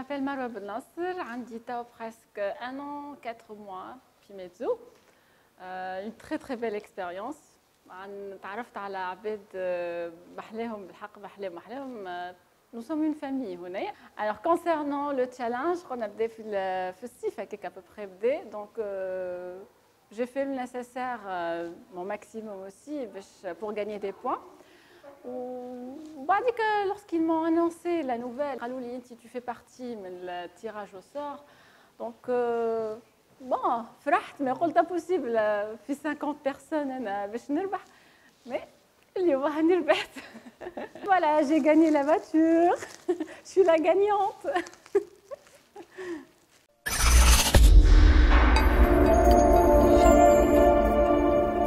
m'appelle Marwa Ben Nasser, j'ai presque 1 an, 4 mois, puis mezzo. Une très très belle expérience. تعرفت على عباد محلاهم بالحق محلاهم. Nous sommes une famille هنا. Alors concernant le challenge, on a بدأ في الصيف هكاك à peu près بدأ. Donc j'ai fait le nécessaire, mon maximum aussi pour gagner des points. Lorsqu'ils m'ont annoncé la nouvelle, si tu fais partie du tirage au sort, donc bon, فرحت mais قلت impossible في 50 personnes أنا باش نربح mais اليوم هاني ربحت. Voilà, j'ai gagné la voiture. Je suis la gagnante.